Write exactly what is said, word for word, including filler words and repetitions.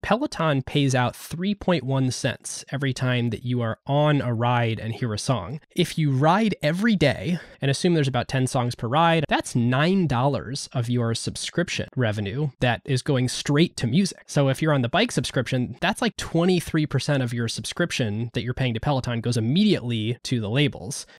Peloton pays out three point one cents every time that you are on a ride and hear a song. If you ride every day, and assume there's about ten songs per ride, that's nine dollars of your subscription revenue that is going straight to music. So if you're on the bike subscription, that's like twenty-three percent of your subscription that you're paying to Peloton goes immediately to the labels.